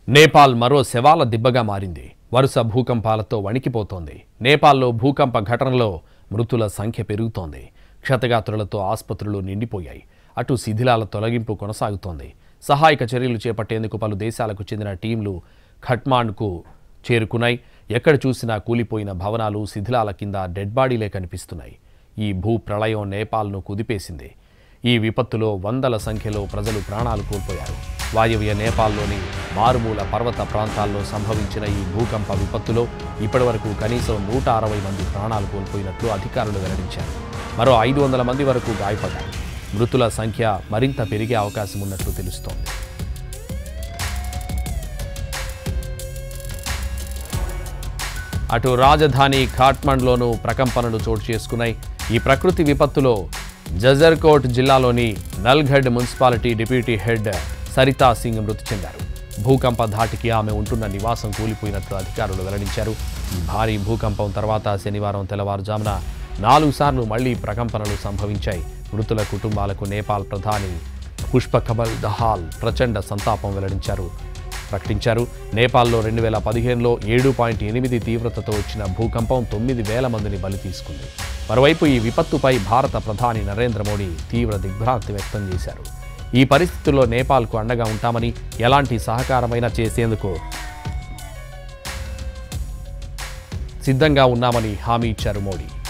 నేపాల్ మరో శవాల దిబ్బగా మారింది. వరుస భూకంపాలతో వణికిపోతోంది. నేపాల్లో భూకంప ఘటనలో మృతుల సంఖ్య పెరుగుతోంది. క్షతగాత్రులతో ఆసుపత్రులు నిండిపోయాయి. అటు శిథిలాల తొలగింపు కొనసాగుతోంది. సహాయక చర్యలు చేపట్టేందుకు పలు దేశాలకు చెందిన టీంలు ఖట్మాండ్కు చేరుకున్నాయి. ఎక్కడ చూసినా కూలిపోయిన భవనాలు, శిథిలాల కింద డెడ్ బాడీలే కనిపిస్తున్నాయి. ఈ భూ ప్రళయం నేపాల్ను కుదిపేసింది. ఈ విపత్తులో వందల సంఖ్యలో ప్రజలు ప్రాణాలు కోల్పోయారు. వాయవ్య నేపాల్లోని మారుమూల పర్వత ప్రాంతాల్లో సంభవించిన ఈ భూకంప విపత్తులో ఇప్పటివరకు కనీసం 160 మంది ప్రాణాలు కోల్పోయినట్లు అధికారులు వెల్లడించారు. మరో 500 మంది వరకు గాయపడ్డారు. మృతుల సంఖ్య మరింత పెరిగే అవకాశం ఉన్నట్లు తెలుస్తోంది. అటు రాజధాని ఖాట్మండ్లోనూ ప్రకంపనలు చోటు చేసుకున్నాయి. ఈ ప్రకృతి విపత్తులో జజర్కోట్ జిల్లాలోని Nalgadh municipality deputy head Sarita Singh మృతి చెందారు. భూకంప ధాటికి ఆమె ఉంటున్న నివాసం కూలిపోయినట్లు అధికారులు వెల్లడించారు. ఈ భారీ భూకంపం తర్వాత శనివారం తెల్లవారుజామున 4 సార్లు మళ్లీ ప్రకంపనలు సంభవించాయి. మృతుల కుటుంబాలకు నేపాల్ ప్రధాని పుష్పకమల్ దహాల్ ప్రచండ సంతాపం ప్రకటించారు. నేపాల్లో 2015లో 7.8 తీవ్రతతో వచ్చిన భూకంపం 9,000 మందిని బలి తీసుకుంది. మరోవైపు ఈ విపత్తుపై భారత ప్రధాని నరేంద్ర మోడీ తీవ్ర దిగ్భ్రాంతి వ్యక్తం చేశారు. ఈ పరిస్థితుల్లో నేపాల్కు అండగా ఉంటామని, ఎలాంటి సహకారమైనా చేసేందుకు సిద్ధంగా ఉన్నామని హామీ ఇచ్చారు మోడీ.